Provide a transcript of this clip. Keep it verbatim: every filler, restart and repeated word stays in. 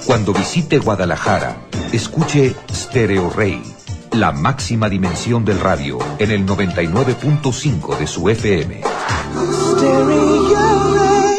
Cuando visite Guadalajara, escuche Stereo Rey, la máxima dimensión del radio, en el noventa y nueve punto cinco de su F M. Stereo Rey.